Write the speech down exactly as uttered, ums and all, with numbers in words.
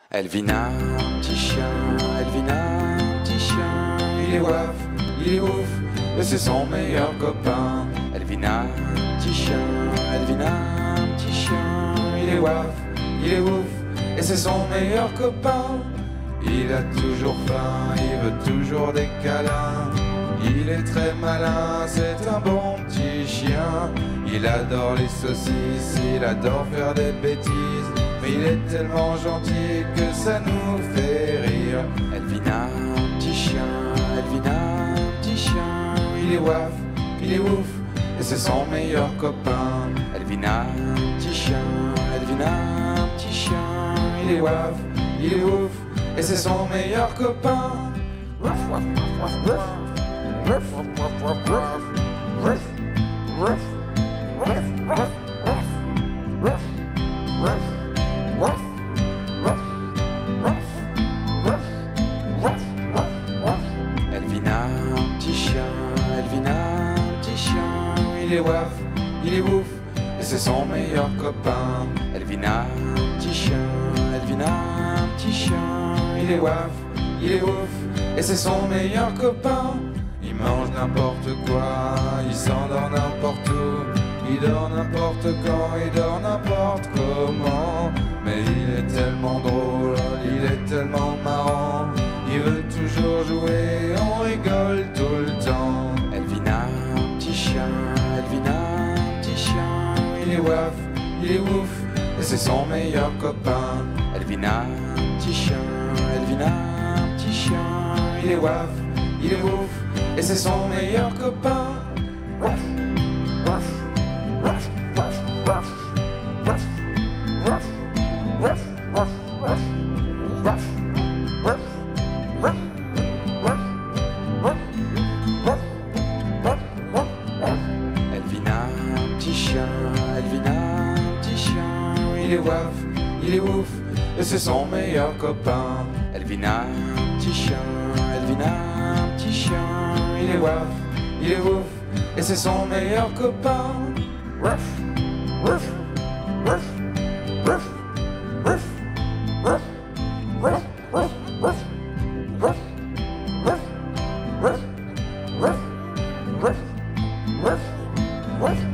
Elvina, petit chien, Elvina, petit chien, il est waf, il est ouf, et c'est son meilleur copain. Elvina, petit chien, Elvina, petit chien, il est waf, il est ouf, et c'est son meilleur copain. Il a toujours faim, il veut toujours des câlins. Il est très malin, c'est un bon petit chien. Il adore les saucisses, il adore faire des bêtises. Mais il est tellement gentil que ça nous fait rire. Elvina, petit chien, Elvina, petit chien, il est waf, il est ouf, et c'est son meilleur copain. Elvina, petit chien, Elvina, petit chien, il est waf, il est ouf, et c'est son meilleur copain. Waf, waf, waf, waf, waf, waf, waf, waf, waf, waf, waf, waf, waf, waf. Elvina, petit chien, Elvina, petit chien, il est waf, il est ouf, et c'est son meilleur copain. Elvina, petit chien, Elvina, petit chien, il est waf, il est ouf, et c'est son meilleur copain. Il mange n'importe quoi, il s'endort n'importe où, il dort n'importe quand, il dort n'importe comment. Mais il est tellement drôle, il est tellement marrant, il veut toujours jouer, on rigole tout le temps. Elvina, petit chien, Elvina, petit chien, il est waf, il est ouf, et c'est son meilleur copain. Elvina, petit chien, Elvina, petit chien, il est waf, il est ouf, et c'est son meilleur copain. Waf, waf, waf, waf, waf, waf, waf, waf, waf, waf, waf, waf, waf, waf, waf, waf, waf, waf, waf. Elvina, petit chien, Elvina, petit chien, il est waf, il est ouf, et c'est son meilleur copain. Elvina, petit chien, Elvina, petit chien, il est waf, il est ouf, et c'est son meilleur copain. Waf, waf, waf, waf, waf, waf, waf, waf, waf, waf, waf, waf, waf, waf, waf, waf.